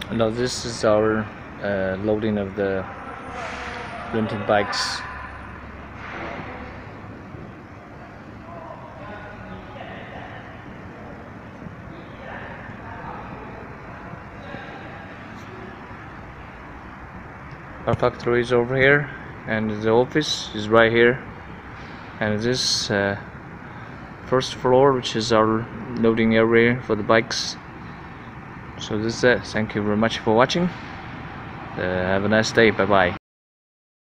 Now this is our loading of the rented bikes. Our factory is over here, and the office is right here, and this first floor, which is our loading area for the bikes. So this is it. Thank you very much for watching. Have a nice day. Bye bye.